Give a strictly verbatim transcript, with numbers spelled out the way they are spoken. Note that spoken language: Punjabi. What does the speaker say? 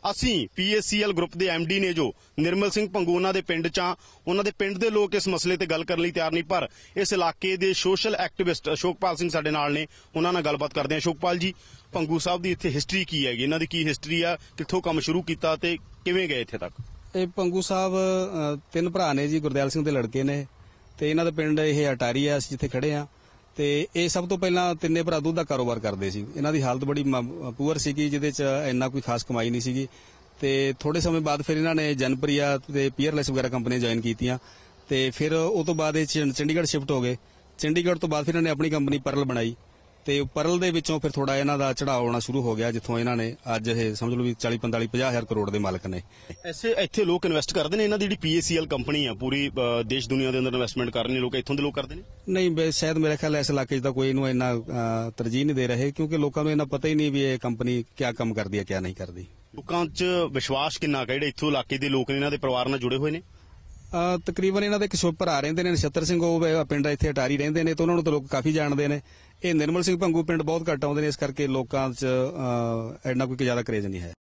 ਅਸੀਂ ਪੀਏਸੀਐਲ ਗਰੁੱਪ ਦੇ ਐਮਡੀ ਨੇ ਜੋ ਨਿਰਮਲ ਸਿੰਘ ਭੰਗੂ ਉਹਨਾਂ ਦੇ ਪਿੰਡ ਚ ਆ, ਉਹਨਾਂ ਦੇ ਪਿੰਡ ਦੇ ਲੋਕ ਇਸ ਮਸਲੇ ਤੇ ਗੱਲ ਕਰਨ ਲਈ ਤਿਆਰ ਨਹੀਂ, ਪਰ ਇਸ ਇਲਾਕੇ ਦੇ ਸੋਸ਼ਲ ਐਕਟਿਵਿਸਟ ਅਸ਼ੋਕਪਾਲ ਸਿੰਘ ਸਾਡੇ ਨਾਲ ਨੇ, ਉਹਨਾਂ ਨਾਲ ਗੱਲਬਾਤ ਕਰਦੇ ਹਾਂ। ਅਸ਼ੋਕਪਾਲ ਜੀ, ਭੰਗੂ ਸਾਹਿਬ ਦੀ ਇੱਥੇ ਹਿਸਟਰੀ ਕੀ ਹੈਗੀ, ਇਹਨਾਂ ਦੀ ਕੀ ਹਿਸਟਰੀ ਆ, ਕਿੱਥੋਂ ਕੰਮ ਸ਼ੁਰੂ ਕੀਤਾ ਤੇ ਕਿਵੇਂ ਗਏ ਇੱਥੇ ਤੱਕ? ਇਹ ਭੰਗੂ ਸਾਹਿਬ ਤਿੰਨ ਭਰਾ ਨੇ ਜੀ, ਗੁਰਦਿਆਲ ਸਿੰਘ ਦੇ ਲੜਕੇ ਨੇ, ਤੇ ਇਹਨਾਂ ਦਾ ਪਿੰਡ ਇਹ ਅਟਾਰੀ ਆ, ਅਸੀਂ ਜਿੱਥੇ ਖੜੇ ਆ। ਤੇ ਇਹ ਸਭ ਤੋਂ ਪਹਿਲਾਂ ਤਿੰਨੇ ਭਰਾ ਦੁੱਧ ਦਾ ਕਾਰੋਬਾਰ ਕਰਦੇ ਸੀ। ਇਹਨਾਂ ਦੀ ਹਾਲਤ ਬੜੀ ਪੂਅਰ ਸੀਗੀ, ਜਿਹਦੇ ਚ ਇੰਨਾ ਕੋਈ ਖਾਸ ਕਮਾਈ ਨਹੀਂ ਸੀਗੀ। ਤੇ ਥੋੜੇ ਸਮੇਂ ਬਾਅਦ ਫਿਰ ਇਹਨਾਂ ਨੇ ਜਨਪ੍ਰਿਆ ਤੇ ਪੀਅਰਲੈਸ ਵਗੈਰਾ ਕੰਪਨੀਆਂ ਜੁਆਇਨ ਕੀਤੀਆਂ, ਤੇ ਫਿਰ ਉਹ ਤੋਂ ਬਾਅਦ ਇਹ ਚੰਡੀਗੜ੍ਹ ਸ਼ਿਫਟ ਹੋ ਗਏ। ਚੰਡੀਗੜ੍ਹ ਤੋਂ ਬਾਅਦ ਫਿਰ ਇਹਨਾਂ ਨੇ ਆਪਣੀ ਕੰਪਨੀ ਪਰਲ ਬਣਾਈ, ਤੇ ਪਰਲ ਦੇ ਵਿੱਚੋਂ ਫਿਰ ਥੋੜਾ ਇਹਨਾਂ ਦਾ ਚੜਾਅ ਆਉਣਾ ਸ਼ੁਰੂ ਹੋ ਗਿਆ, ਜਿੱਥੋਂ ਇਹਨਾਂ ਨੇ ਅੱਜ ਇਹ ਸਮਝ ਲਓ ਵੀ ਚਾਲੀ ਪੰਤਾਲੀ ਪੰਜਾਹ ਹਜ਼ਾਰ ਕਰੋੜ ਦੇ ਮਾਲਕ ਨੇ। ਐਸੇ ਇੱਥੇ ਲੋਕ ਇਨਵੈਸਟ ਕਰਦੇ ਨੇ, ਇਹਨਾਂ ਦੀ ਜਿਹੜੀ ਪੀਏਸੀਐਲ ਕੰਪਨੀ ਆ ਪੂਰੀ ਦੇਸ਼ ਦੁਨੀਆ ਦੇ ਅੰਦਰ ਇਨਵੈਸਟਮੈਂਟ ਕਰ ਰਹੇ ਨੇ ਲੋਕ, ਇੱਥੋਂ ਦੇ ਲੋਕ ਕਰਦੇ ਨੇ? ਨਹੀਂ, ਸ਼ਾਇਦ ਮੇਰੇ ਖਿਆਲ ਇਸ ਇਲਾਕੇ 'ਚ ਤਾਂ ਕੋਈ ਇਹਨੂੰ ਇੰਨਾ ਤਰਜੀਹ ਨਹੀਂ ਦੇ ਰਹੇ, ਕਿਉਂਕਿ ਲੋਕਾਂ ਨੂੰ ਇੰਨਾ ਪਤਾ ਹੀ ਨਹੀਂ ਵੀ ਇਹ ਕੰਪਨੀ ਕਿਆ ਕੰਮ ਕਰਦੀ ਹੈ ਕਿਆ ਨਹੀਂ ਕਰਦੀ। ਲੋਕਾਂ 'ਚ ਵਿਸ਼ਵਾਸ ਕਿੰਨਾ ਕੁ ਜਿਹੜੇ ਇੱਥੋਂ ਇਲਾਕੇ ਦੇ ਲੋਕ ਨੇ, ਇਹਨਾਂ ਦੇ ਪਰਿਵਾਰ ਨਾਲ ਜੁੜੇ ਹੋਏ ਨੇ? Uh, ਤਕਰੀਬਨ ਇਹਨਾਂ ਦੇ ਇੱਕ ਭਰਾ ਰਹਿੰਦੇ ਨੇ ਨਛੱਤਰ ਸਿੰਘ, ਉਹ ਪਿੰਡ ਇੱਥੇ ਅਟਾਰੀ ਰਹਿੰਦੇ ਨੇ, ਤੇ ਉਹਨਾਂ ਨੂੰ ਤਾਂ ਲੋਕ ਕਾਫੀ ਜਾਣਦੇ ਨੇ। ਇਹ ਨਿਰਮਲ ਸਿੰਘ ਭੰਗੂ ਪਿੰਡ ਬਹੁਤ ਘੱਟ ਆਉਂਦੇ ਨੇ, ਇਸ ਕਰਕੇ ਲੋਕਾਂ 'ਚ ਇੰਨਾ ਕੋਈ ਜ਼ਿਆਦਾ ਕਰੇਜ਼ ਨਹੀਂ ਹੈ।